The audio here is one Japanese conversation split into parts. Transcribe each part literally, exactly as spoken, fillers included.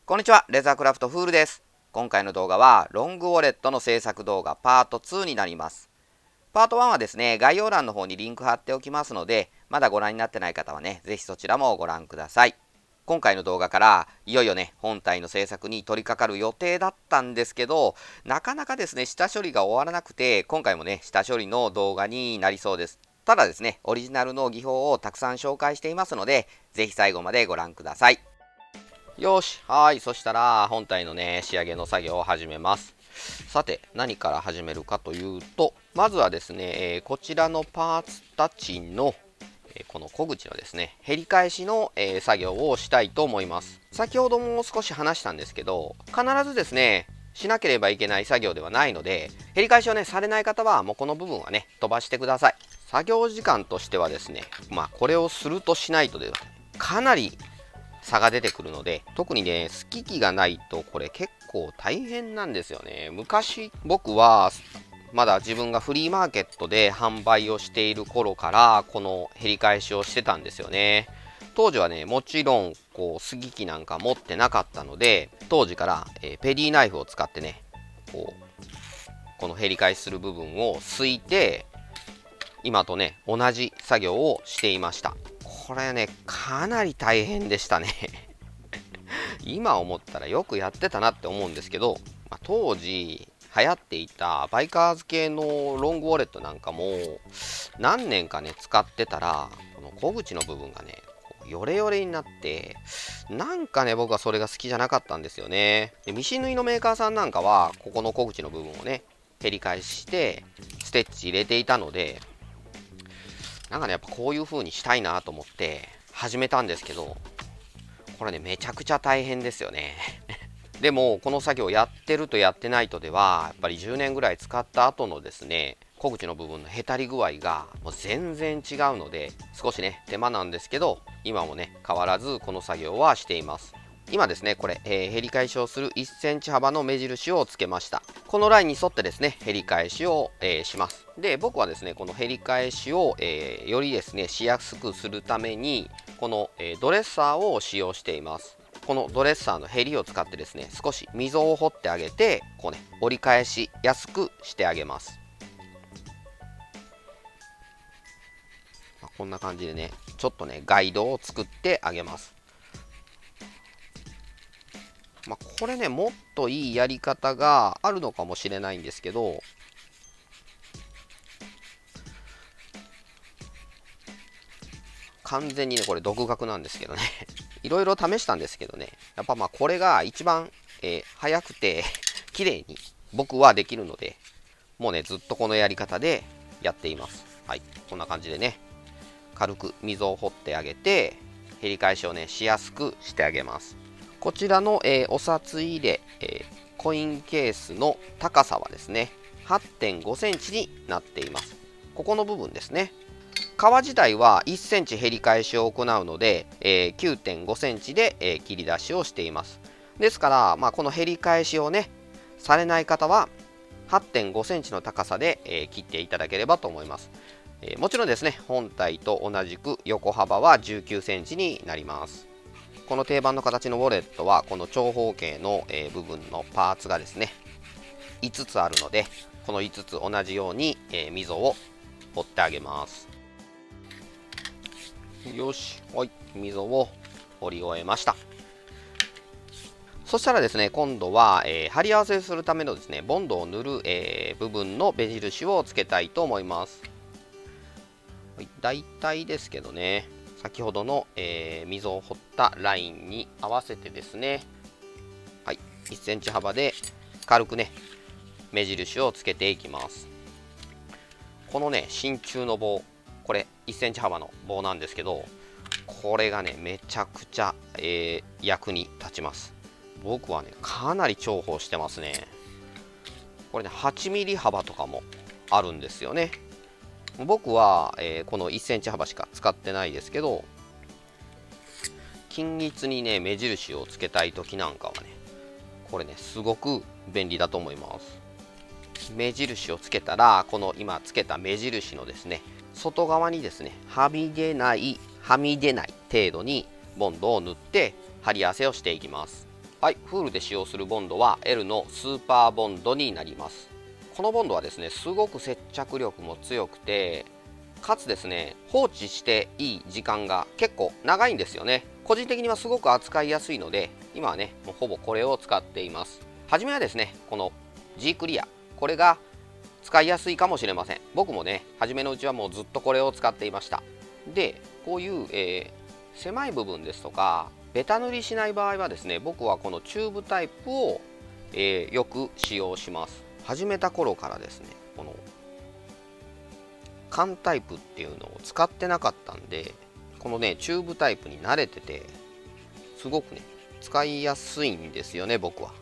こんにちは、レザークラフトフールです。今回の動画はロングウォレットの制作動画パートツーになります。パートワンはですね、概要欄の方にリンク貼っておきますので、まだご覧になってない方はね、ぜひそちらもご覧ください。今回の動画からいよいよね、本体の制作に取り掛かる予定だったんですけど、なかなかですね、下処理が終わらなくて、今回もね、下処理の動画になりそうです。ただですね、オリジナルの技法をたくさん紹介していますので、ぜひ最後までご覧ください。よし、はい、そしたら本体のね、仕上げの作業を始めます。さて、何から始めるかというと、まずはですね、えー、こちらのパーツたちの、えー、この小口のですね、へり返しの、えー、作業をしたいと思います。先ほども少し話したんですけど、必ずですね、しなければいけない作業ではないので、へり返しをね、されない方は、もうこの部分はね、飛ばしてください。作業時間としてはですね、まあ、これをするとしないとで、かなり差が出てくるので、特にね、好き機がないとこれ結構大変なんですよね。昔僕はまだ自分がフリーマーケットで販売をしている頃からこのへり返しをしてたんですよね。当時はね、もちろんこう杉機なんか持ってなかったので、当時から、えー、ペディナイフを使ってね、こうこのへり返しする部分をすいて、今とね同じ作業をしていました。これね、かなり大変でしたね今思ったらよくやってたなって思うんですけど、まあ、当時流行っていたバイカーズ系のロングウォレットなんかも何年かね使ってたら、この小口の部分がねヨレヨレになって、なんかね僕はそれが好きじゃなかったんですよね。でミシン縫いのメーカーさんなんかはここの小口の部分をねへり返してステッチ入れていたので、なんかねやっぱこういう風にしたいなと思って始めたんですけど、これねめちゃくちゃ大変ですよねでもこの作業やってるとやってないとでは、やっぱりじゅうねんぐらい使った後のですね、小口の部分のへたり具合がもう全然違うので、少しね手間なんですけど、今もね変わらずこの作業はしています。今ですね、これ、えー、へり返しをするいっセンチ幅の目印をつけました。このラインに沿ってですね、へり返しを、えー、します。で、僕はですね、このへり返しを、えー、よりですね、しやすくするために、この、えー、ドレッサーを使用しています。このドレッサーのへりを使ってですね、少し溝を掘ってあげて、こうね、折り返しやすくしてあげます。まあ、こんな感じでね、ちょっとね、ガイドを作ってあげます。まあ、これね、もっといいやり方があるのかもしれないんですけど、完全にね、これ独学なんですけどね。いろいろ試したんですけどね、やっぱまあこれが一番、えー、早くて綺麗に僕はできるので、もうね、ずっとこのやり方でやっています。はい、こんな感じでね、軽く溝を掘ってあげて、へり返しをね、しやすくしてあげます。こちらの、えー、お札入れ、えー、コインケースの高さはですね、はってんごセンチになっています。ここの部分ですね。革自体はいっセンチへり返しを行うので、えー、きゅうてんごセンチで、えー、切り出しをしています。ですから、まあ、このへり返しをね、されない方は、はってんごセンチの高さで、えー、切っていただければと思います。えー、もちろんですね、本体と同じく横幅はじゅうきゅうセンチになります。この定番の形のウォレットはこの長方形の部分のパーツがですねいつつあるので、このいつつ同じように溝を掘ってあげます。よし、はい、溝を掘り終えました。そしたらですね、今度は、えー、貼り合わせするためのですねボンドを塗る、えー、部分の目印をつけたいと思います。はい、だいたいですけどね、先ほどの、えー、溝を掘ったラインに合わせてですね、はい、いっセンチ幅で軽くね目印をつけていきます。このね真鍮の棒、これいっセンチ幅の棒なんですけど、これがねめちゃくちゃ、えー、役に立ちます。僕はねかなり重宝してますね。これねはちミリ幅とかもあるんですよね。僕は、えー、このいっセンチ幅しか使ってないですけど、均一にね目印をつけたい時なんかはね、これねすごく便利だと思います。目印をつけたら、この今つけた目印のですね外側にですねはみ出ないはみ出ない程度にボンドを塗って貼り合わせをしていきます。 はい、フールで使用するボンドは エル のスーパーボンドになります。このボンドはですね、すごく接着力も強くて、かつですね、放置していい時間が結構長いんですよね。個人的にはすごく扱いやすいので、今はね、もうほぼこれを使っています。はじめはですね、この G クリア、これが使いやすいかもしれません。僕もね、初めのうちはもうずっとこれを使っていました。で、こういう、えー、狭い部分ですとか、ベタ塗りしない場合はですね、僕はこのチューブタイプを、えー、よく使用します。始めた頃からですね、この缶タイプっていうのを使ってなかったんで、このねチューブタイプに慣れてて、すごくね使いやすいんですよね、僕は。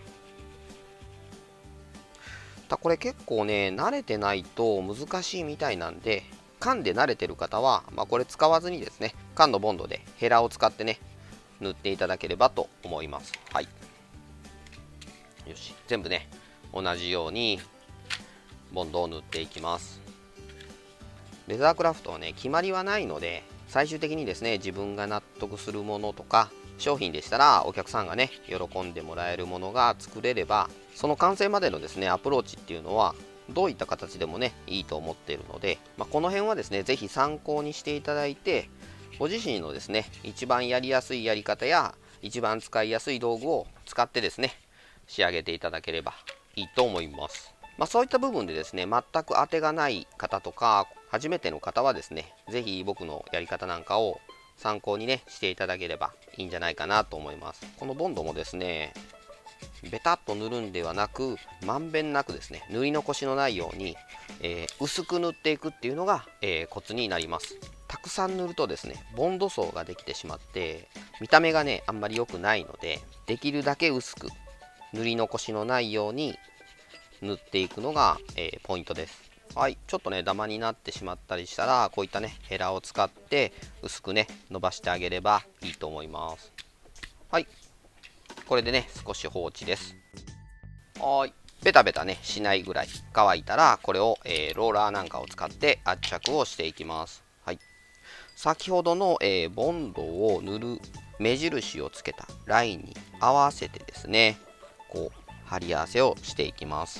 だこれ結構ね慣れてないと難しいみたいなんで、缶で慣れてる方は、まあ、これ使わずにですね、缶のボンドでヘラを使ってね塗っていただければと思います。はい、よし、全部ね同じようにボンドを塗っていきます。レザークラフトはね決まりはないので、最終的にですね自分が納得するものとか、商品でしたらお客さんがね喜んでもらえるものが作れれば、その完成までのですねアプローチっていうのはどういった形でもねいいと思っているので、まあ、この辺はですね是非参考にしていただいて、ご自身のですね一番やりやすいやり方や一番使いやすい道具を使ってですね仕上げていただければいいと思います。まあ、そういった部分でですね全く当てがない方とか初めての方はですね、是非僕のやり方なんかを参考にねしていただければいいんじゃないかなと思います。このボンドもですねベタっと塗るんではなく、まんべんなくですね塗り残しのないように、えー、薄く塗っていくっていうのが、えー、コツになります。たくさん塗るとですねボンド層ができてしまって見た目がねあんまり良くないので、できるだけ薄く塗り残しのないように塗っていくのが、えー、ポイントです。はい、ちょっとねダマになってしまったりしたら、こういったねヘラを使って薄くね伸ばしてあげればいいと思います。はい、これでね少し放置です。はい、ベタベタねしないぐらい乾いたら、これを、えー、ローラーなんかを使って圧着をしていきます。はい、先ほどの、えー、ボンドを塗る目印をつけたラインに合わせてですね、こう貼り合わせをしていきます。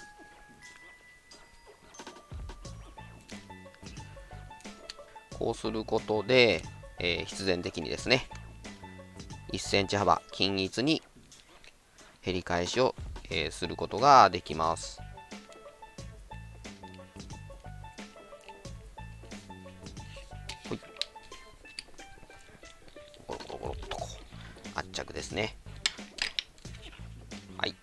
こうすることで、えー、必然的にですねいっセンチ幅均一に減り返しを、えー、することができます。ほい、ゴロゴロゴロっとこう圧着ですね。はい、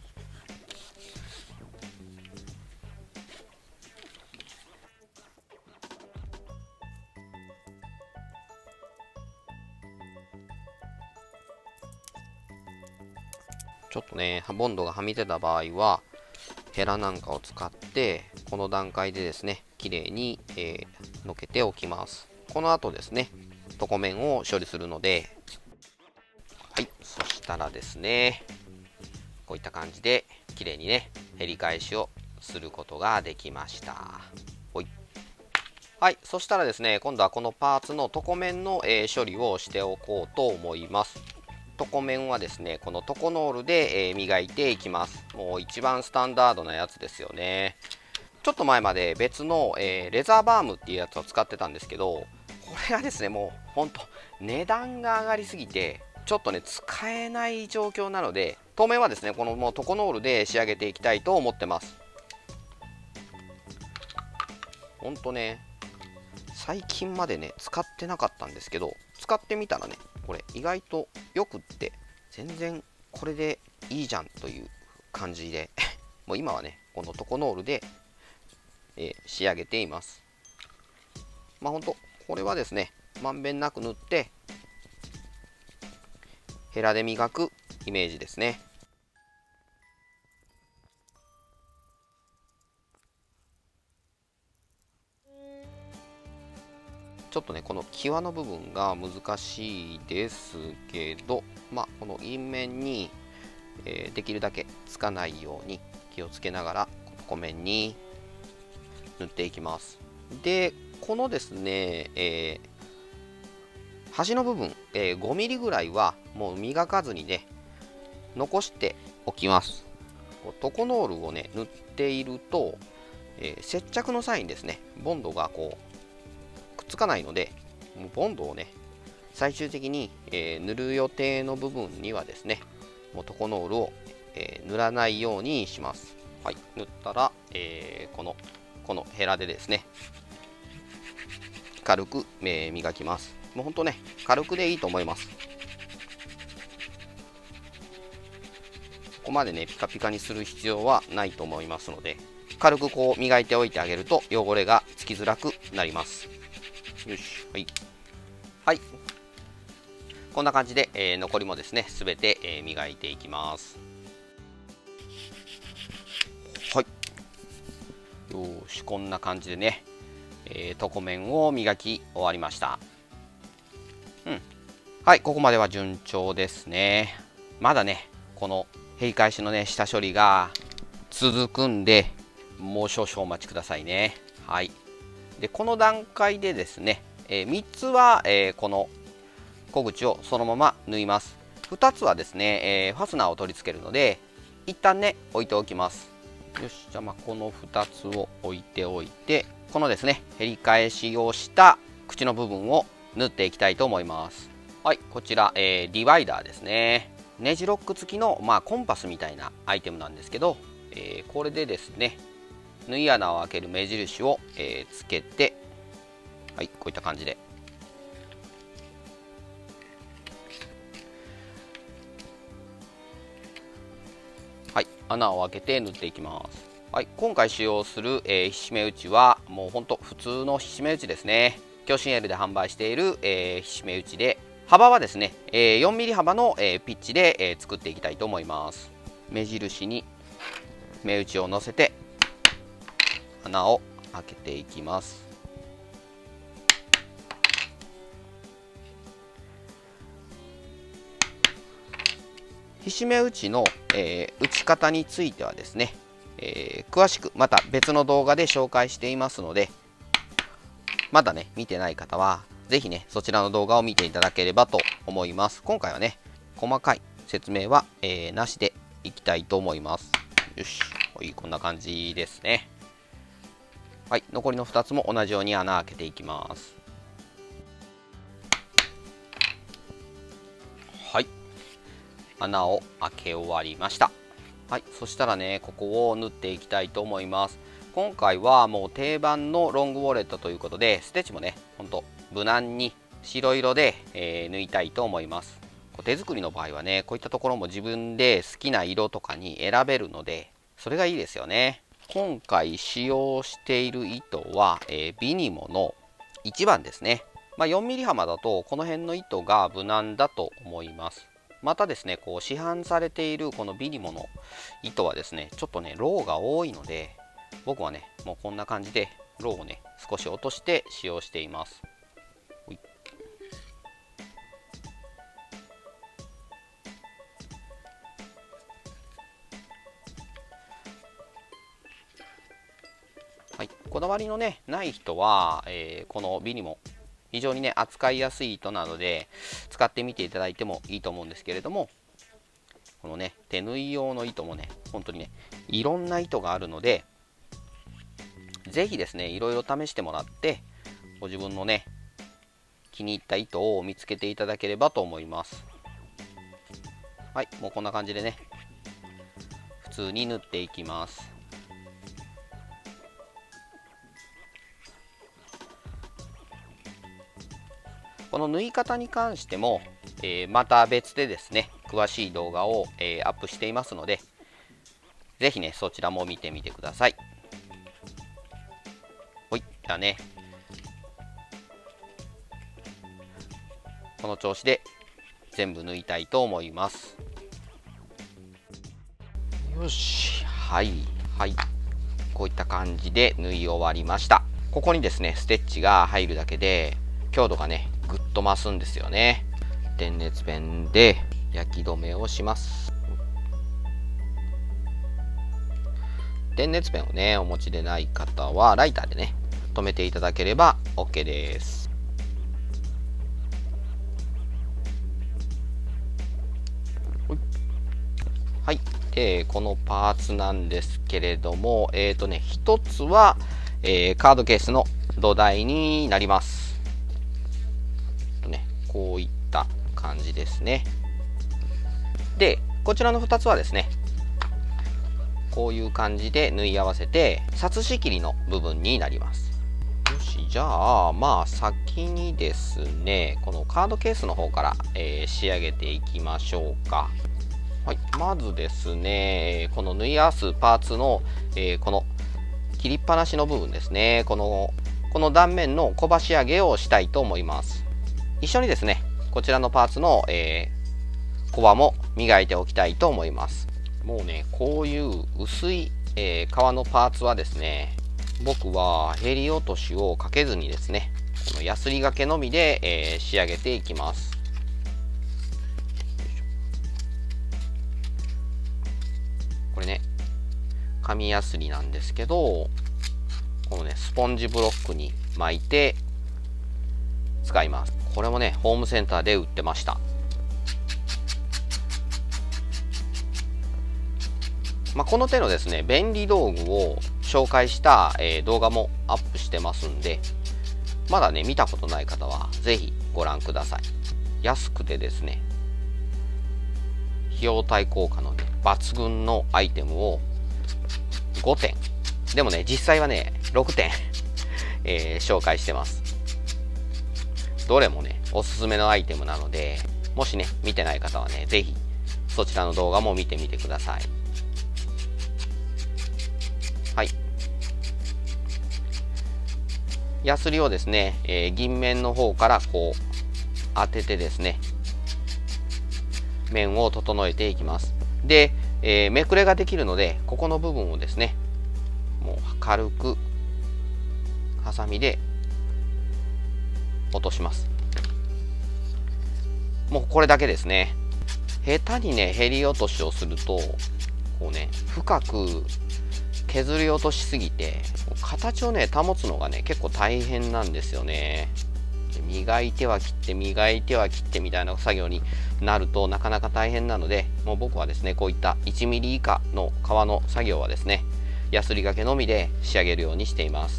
ちょっとねボンドがはみ出た場合はヘラなんかを使ってこの段階でですね綺麗に、えー、のけておきます。この後ですね床面を処理するので、はい、そしたらですねこういった感じで綺麗にね減り返しをすることができました。ほい、はい、そしたらですね今度はこのパーツの床面の、えー、処理をしておこうと思います。床面はですねこのトコノールで、えー、磨いていきます。もう一番スタンダードなやつですよね。ちょっと前まで別の、えー、レザーバームっていうやつを使ってたんですけど、これがですねもうほんと値段が上がりすぎてちょっとね使えない状況なので、当面はですねこのもうトコノールで仕上げていきたいと思ってます。ほんとね最近までね使ってなかったんですけど、使ってみたらねこれ意外とよくって、全然これでいいじゃんという感じでもう今はねこのトコノールで、えー、仕上げています。まあほんとこれはですねまんべんなく塗ってヘラで磨くイメージですね。ちょっとねこの際の部分が難しいですけど、まあこの印面に、えー、できるだけつかないように気をつけながら床面に塗っていきます。でこのですね、えー、端の部分、えー、ごミリぐらいはもう磨かずにね、 残しておきます。トコノールをね塗っていると、えー、接着の際にですねボンドがこうくっつかないので、もうボンドをね最終的に、えー、塗る予定の部分にはですねもうトコノールを、えー、塗らないようにします。はい、塗ったら、えー、このこのヘラでですね軽く、えー、磨きます。もうほんとね軽くでいいと思います。ここまでねピカピカにする必要はないと思いますので、軽くこう磨いておいてあげると汚れがつきづらくなります。よし、はい、はい、こんな感じで、えー、残りもですね全て、えー、磨いていきます。はい、よし、こんな感じでね、えー、床面を磨き終わりました。うん、はい、ここまでは順調ですね。まだねこの塀返しのね下処理が続くんで、もう少々お待ちくださいね。はい、でこの段階でですね、えー、みっつは、えー、この小口をそのまま縫います。ふたつはですね、えー、ファスナーを取り付けるので一旦ね置いておきます。よし、じゃあまあこのふたつを置いておいて、このですね塀返しをした口の部分を縫っていきたいと思います。はい、こちら、えー、ディバイダーですね。ネジロック付きの、まあ、コンパスみたいなアイテムなんですけど、えー、これでですね縫い穴を開ける目印を、えー、つけて、はい、こういった感じで、はい、穴を開けて縫っていきます。はい、今回使用する、えー、ひしめ打ちはもうほんと普通のひしめ打ちですね。強心 L で販売している、えー、ひしめ打ちで、幅はですね、えー、よんミリ幅の、えー、ピッチで、えー、作っていきたいと思います。目印に目打ちを乗せて穴を開けていきます。ひしめ打ちの、えー、打ち方についてはですね、えー、詳しくまた別の動画で紹介していますので、まだね見てない方はぜひねそちらの動画を見ていただければと思います。今回はね細かい説明は、えー、なしでいきたいと思います。よし、はい、こんな感じですね。はい、残りのふたつも同じように穴開けていきます。はい、穴を開け終わりました。はい、そしたらねここを縫っていきたいと思います。今回はもう定番のロングウォレットということで、ステッチもねほんと無難に白色で、えー、縫いたいと思います。手作りの場合はねこういったところも自分で好きな色とかに選べるので、それがいいですよね。今回使用している糸は、えー、ビニモのいちばんですね。まあ、よんミリ幅だとこの辺の糸が無難だと思います。またですねこう市販されているこのビニモの糸はですねちょっとねローが多いので、僕はねもうこんな感じでローをね少し落として使用しています。はい、こだわりのねない人は、えー、このビニモ非常にね扱いやすい糸なので使ってみていただいてもいいと思うんですけれども、このね手縫い用の糸もね本当にねいろんな糸があるので、是非ですねいろいろ試してもらってご自分のね気に入った糸を見つけていただければと思います。はい、もうこんな感じでね普通に縫っていきます。この縫い方に関しても、えー、また別でですね詳しい動画を、えー、アップしていますので、ぜひねそちらも見てみてください。ほい、じゃあねこの調子で全部縫いたいと思います。よし、はいはい、こういった感じで縫い終わりました。ここにですねステッチが入るだけで強度がねぐっと増すんですよね。電熱ペンで焼き止めをします。電熱ペンをねお持ちでない方はライターでね止めていただければ OK です。 はい。で、このパーツなんですけれども、えっとね、一つは、えー、カードケースの土台になります。とね、こういった感じですね。で、こちらのふたつはですね、こういう感じで縫い合わせて、札仕切りの部分になります。よし、じゃあ、まあ、先にですね、このカードケースの方から、えー、仕上げていきましょうか。はい、まずですね、この縫い合わすパーツの、えー、この切りっぱなしの部分ですね、この、この断面の小刃仕上げをしたいと思います。一緒にですね、こちらのパーツの、えー、小刃も磨いておきたいと思います。もうね、こういう薄い、えー、革のパーツはですね、僕はへり落としをかけずにですね、このヤスリがけのみで、えー、仕上げていきます。これね、紙ヤスリなんですけど、このね、スポンジブロックに巻いて使います。これもね、ホームセンターで売ってました。まあ、この手のですね、便利道具を紹介した、えー、動画もアップしてますんで、まだね、見たことない方はぜひご覧ください。安くてですね、費用対効果のね、抜群のアイテムをごてん。でもね、実際はね、ろくてん、えー、紹介してます。どれもね、おすすめのアイテムなので、もしね、見てない方はね、ぜひそちらの動画も見てみてください。はい。ヤスリをですね、えー、銀面の方からこう当ててですね、面を整えていきます。で、えー、めくれができるので、ここの部分をですね、もう軽くハサミで落とします。もうこれだけですね。下手にね、へり落としをすると、こうね、深く削り落としすぎて、形をね、保つのがね、結構大変なんですよね。磨いては切って磨いては切ってみたいな作業になるとなかなか大変なので、もう僕はですね、こういったいちミリ以下の皮の作業はですね、ヤスリがけのみで仕上げるようにしています。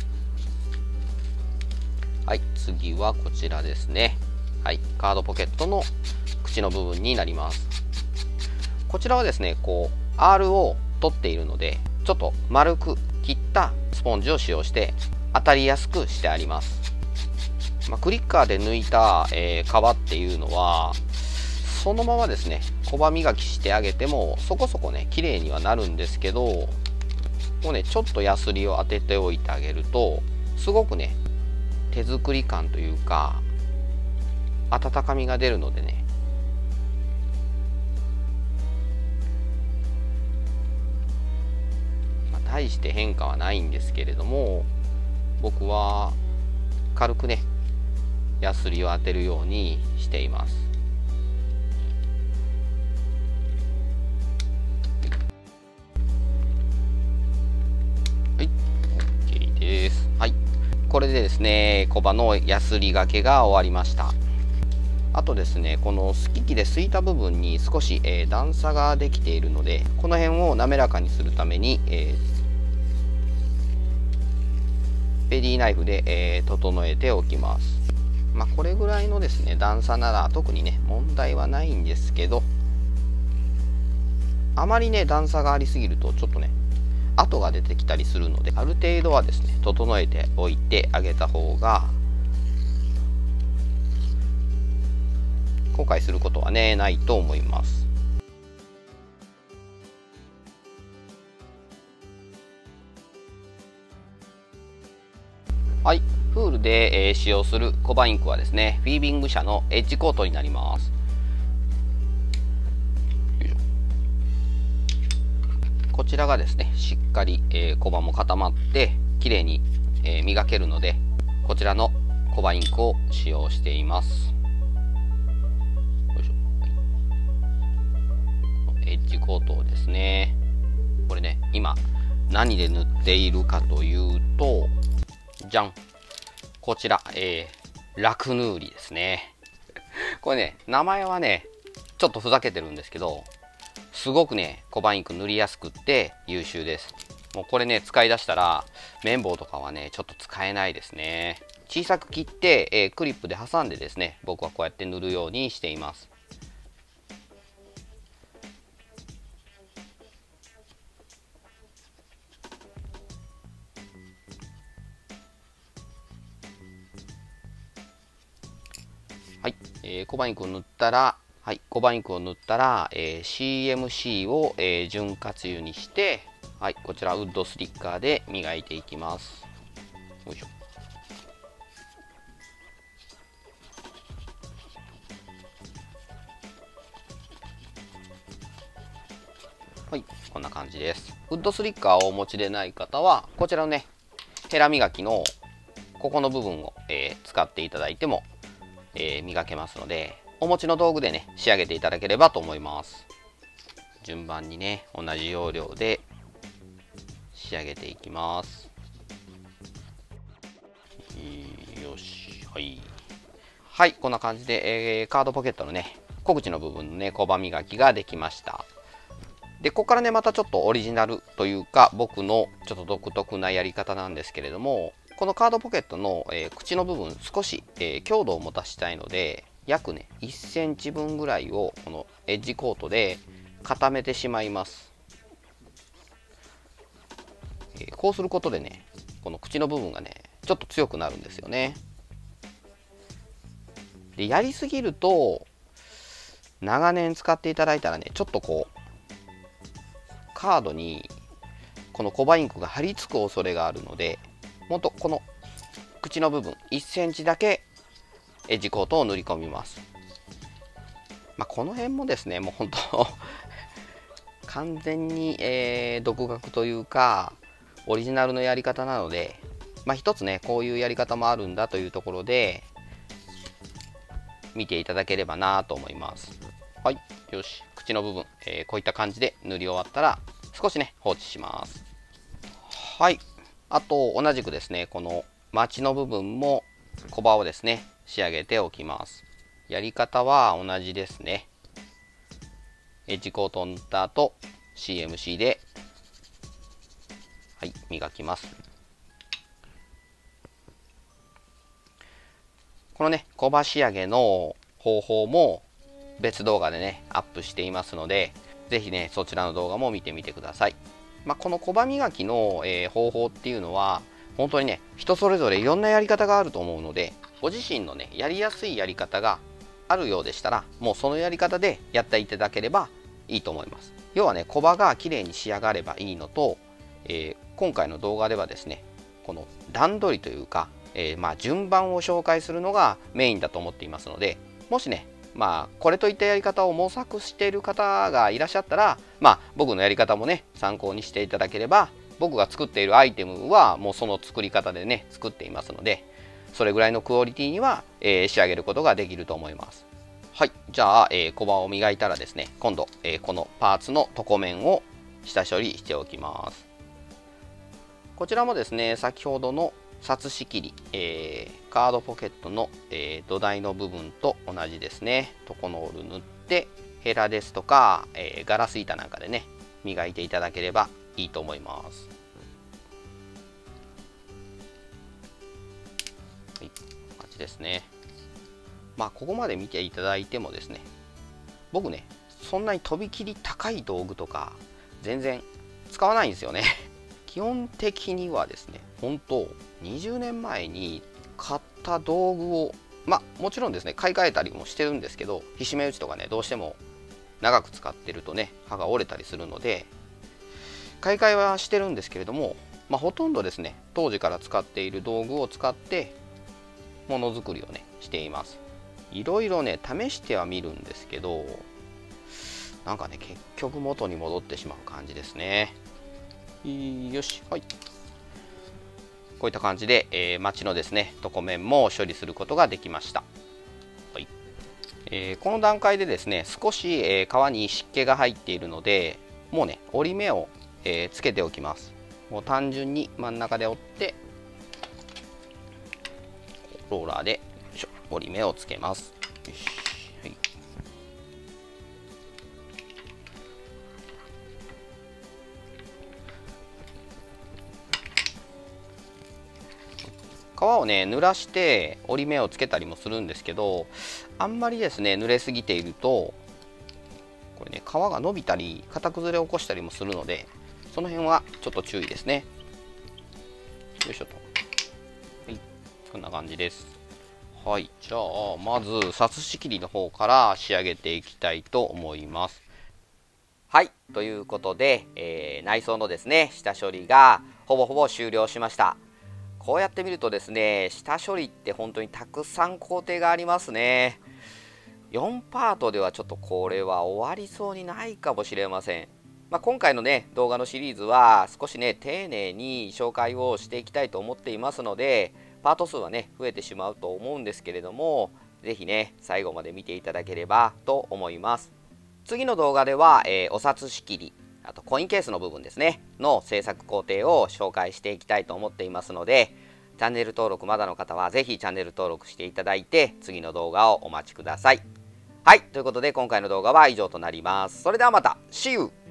はい、次はこちらですね。はい、カードポケットの口の部分になります。こちらはですね、こう アール を取っているので、ちょっと丸く切ったスポンジを使用して当たりやすくしてあります。まあ、クリッカーで抜いた、えー、皮っていうのはそのままですね、小刃磨きしてあげてもそこそこね綺麗にはなるんですけど、もうねちょっとヤスリを当てておいてあげるとすごくね手作り感というか温かみが出るのでね、まあ、大して変化はないんですけれども、僕は軽くねヤスリを当てるようにしています。はい、OK です。はい、これでですね、小刃のヤスリがけが終わりました。あとですね、このすき機ですいた部分に少し、えー、段差ができているので、この辺を滑らかにするために、えー、ペディナイフで、えー、整えておきます。まあこれぐらいのですね段差なら特にね問題はないんですけど、あまりね段差がありすぎるとちょっとね跡が出てきたりするので、ある程度はですね整えておいてあげた方が後悔することはねないと思います。はい、フールで、えー、使用するコバインクはですね、フィービング社のエッジコートになります。こちらがですね、しっかり、えー、コバも固まって綺麗に、えー、磨けるので、こちらのコバインクを使用しています。よいしょ、はい、エッジコートですね。これね、今何で塗っているかというと、じゃん、こちら、えー、ラクヌーリですね。これね、名前はねちょっとふざけてるんですけど、 すごくねコバインク塗りやすくって優秀です。もうこれね使い出したら綿棒とかはねちょっと使えないですね。小さく切って、えー、クリップで挟んでですね、僕はこうやって塗るようにしています。はい、えー、コバインクを塗ったら、はい、コバインクを塗ったら、えー、シーエムシー を、えー、潤滑油にして、はい、こちらウッドスリッカーで磨いていきます。よいしょ。はい、こんな感じです。ウッドスリッカーをお持ちでない方は、こちらのね、ヘラ磨きのここの部分を、えー、使っていただいても、えー、磨けますので、お持ちの道具でね、仕上げていただければと思います。順番にね、同じ要領で仕上げていきます。よし、はい。はい、こんな感じで、えー、カードポケットのね、小口の部分のね、小刃磨きができました。で、ここからね、またちょっとオリジナルというか、僕のちょっと独特なやり方なんですけれども、このカードポケットの、えー、口の部分、少し、えー、強度を持たしたいので、約ね、いっセンチ分ぐらいを、このエッジコートで固めてしまいます。えー、こうすることでね、この口の部分がね、ちょっと強くなるんですよね。で、やりすぎると、長年使っていただいたらね、ちょっとこう、カードにこのコバインクが貼り付く恐れがあるので、もっとこの口の部分いっセンチだけエッジコートを塗り込みます。まあ、この辺もですね、もう本当完全に、えー、独学というかオリジナルのやり方なので、まあ、一つねこういうやり方もあるんだというところで見ていただければなと思います。はい、よし、口の部分、えー、こういった感じで塗り終わったら少しね放置します。はい、あと同じくですね、このマチの部分も小刃をですね仕上げておきます。やり方は同じですね。エッジコートを塗った後 シーエムシー で、はい、磨きます。このね小刃仕上げの方法も別動画でねアップしていますので、是非ねそちらの動画も見てみてください。まあ、この小刃磨きの、えー、方法っていうのは本当にね人それぞれいろんなやり方があると思うので、ご自身のねやりやすいやり方があるようでしたら、もうそのやり方でやっていただければいいと思います。要はね小刃が綺麗に仕上がればいいのと、えー、今回の動画ではですねこの段取りというか、えー、まあ順番を紹介するのがメインだと思っていますので、もしねまあこれといったやり方を模索している方がいらっしゃったら、まあ僕のやり方もね参考にしていただければ、僕が作っているアイテムはもうその作り方でね作っていますので、それぐらいのクオリティには、えー、仕上げることができると思います。はい、じゃあ、えー、小刃を磨いたらですね、今度、えー、このパーツの床面を下処理しておきます。こちらもですね、先ほどの札仕切り、えー、カードポケットの、えー、土台の部分と同じですね。トコノール塗ってヘラですとか、えー、ガラス板なんかでね磨いていただければいいと思います。はい、こんな感じですね。まあここまで見ていただいてもですね、僕ねそんなにとびきり高い道具とか全然使わないんですよね。基本的にはですね、本当にじゅうねんまえに買った道具を、まあもちろんですね買い替えたりもしてるんですけど、ひしめ打ちとかねどうしても長く使ってるとね刃が折れたりするので買い替えはしてるんですけれども、まあ、ほとんどですね当時から使っている道具を使ってものづくりをねしています。いろいろね試してはみるんですけど、なんかね結局元に戻ってしまう感じですね。よし、はい、こういった感じで、えー、町のですね床面も処理することができました。はい、えー、この段階でですね少し、えー、皮に湿気が入っているので、もうね折り目を、えー、つけておきます。もう単純に真ん中で折ってローラーで折り目をつけます。よし、はい、 皮をね濡らして折り目をつけたりもするんですけど、あんまりですね濡れすぎているとこれね皮が伸びたり型崩れを起こしたりもするので、その辺はちょっと注意ですね。よいしょと。はい、こんな感じです。はい、じゃあまずさすし切りの方から仕上げていきたいと思います。はい、ということで、えー、内装のですね下処理がほぼほぼ終了しました。こうやって見るとですね、下処理って本当にたくさん工程がありますね。よんパートではちょっとこれは終わりそうにないかもしれません。まあ、今回のね動画のシリーズは少しね丁寧に紹介をしていきたいと思っていますので、パート数はね増えてしまうと思うんですけれども、是非ね最後まで見ていただければと思います。次の動画では、えー、お札仕切り、あとコインケースの部分ですねの制作工程を紹介していきたいと思っていますので、チャンネル登録まだの方は是非チャンネル登録していただいて次の動画をお待ちください。はい、ということで今回の動画は以上となります。それではまた See you!